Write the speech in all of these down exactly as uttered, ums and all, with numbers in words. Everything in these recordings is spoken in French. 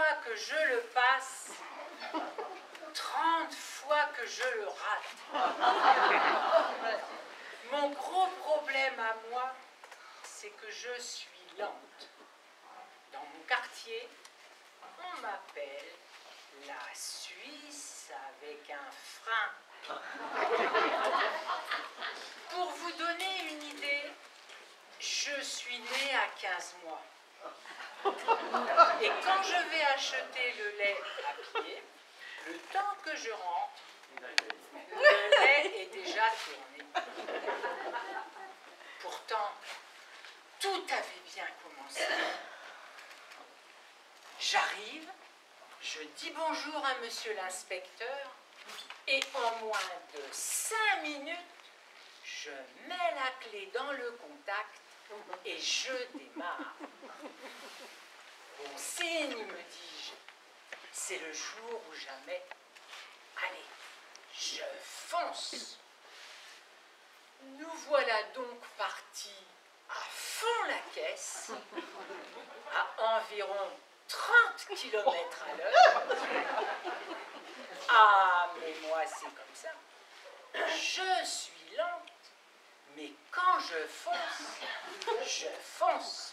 fois que je le passe, trente fois que je le rate. Mon gros problème à moi, c'est que je suis lente. Dans mon quartier, on m'appelle la Suisse avec un frein. Pour vous donner une idée, je suis née à quinze mois. Et quand je vais acheter le lait à pied, le temps que je rentre, le lait est déjà tourné. Pourtant, tout avait bien commencé. J'arrive, je dis bonjour à monsieur l'inspecteur, et en moins de cinq minutes, je mets la clé dans le contact et je démarre. Bon signe, me dis-je, c'est le jour ou jamais. Allez, je fonce. Nous voilà donc partis à fond la caisse, à environ trente kilomètres à l'heure. Ah, mais moi, c'est comme ça. Je suis lente, mais quand je fonce, je fonce.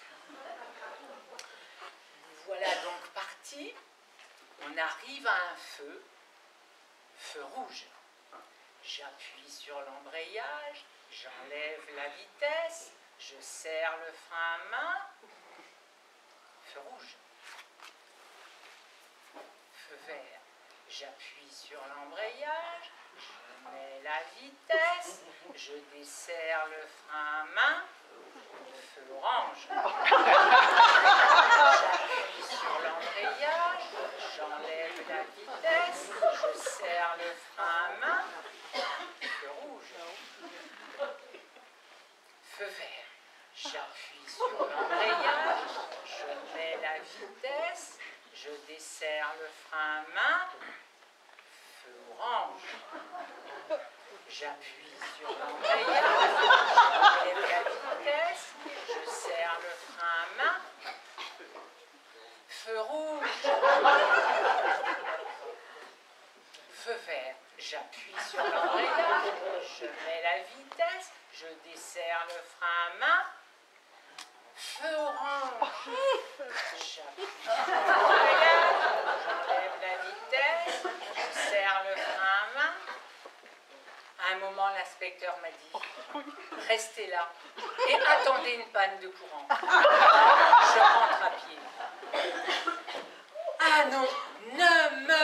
Nous voilà donc partis. On arrive à un feu, feu rouge. J'appuie sur l'embrayage, j'enlève la vitesse, je serre le frein à main. Feu rouge. Feu vert. J'appuie sur l'embrayage, je mets la vitesse, je desserre le frein à main. Feu orange. J'appuie sur l'embrayage, j'enlève la vitesse, je serre le frein à main. Feu rouge. Feu vert. J'appuie sur l'embrayage, je mets la vitesse, je desserre le frein à main. Feu orange. J'appuie sur l'embrayage, j'enlève la vitesse, je serre le frein à main. Feu rouge. Feu vert. J'appuie sur l'embrayage, je mets la vitesse, je desserre le frein à main. Feu orange. J'appuie sur l'embrayage, j'enlève la vitesse, je serre le frein à main. À un moment, l'inspecteur m'a dit « Restez là et attendez une panne de courant. » Je rentre à pied. Ah non, ne me